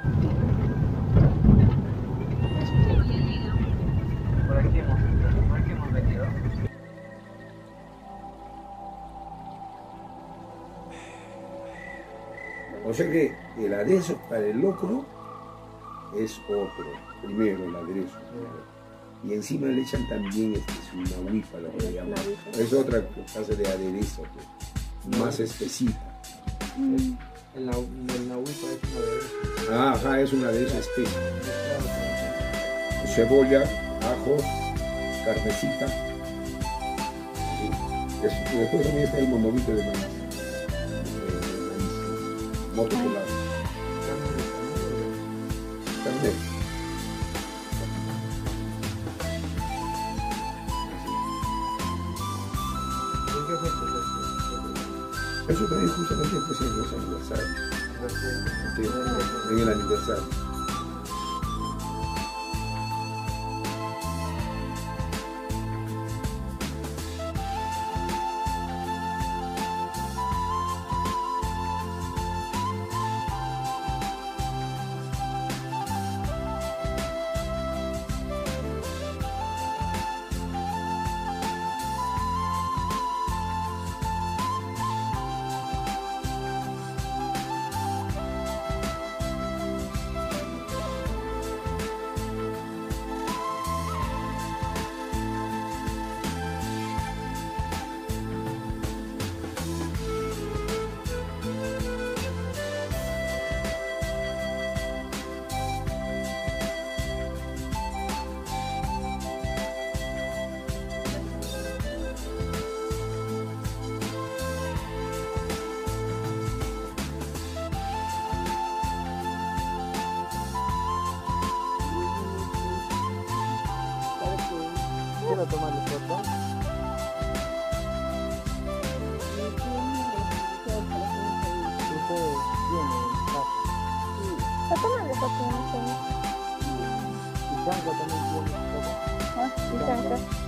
Por aquí hemos venido. O sea que el aderezo para el locro es otro. Primero el aderezo. Y encima le echan también una huipa, lo que le llaman. Es otra clase de aderezo, pues, más espesita. En la huipa es un aderezo. Ah, ajá, es un aderezo espeso. Cebolla, ajo, carnecita. Sí. Después también está el monovito de maíz. Moto pelado. Carne. Eso también justamente pues, en los aniversarios. Sí, en el aniversario. Quiero tomarle foto. Ustedes vienen Está tomando foto, no sé. y Chanco también tiene foto. Ah, y Chanca.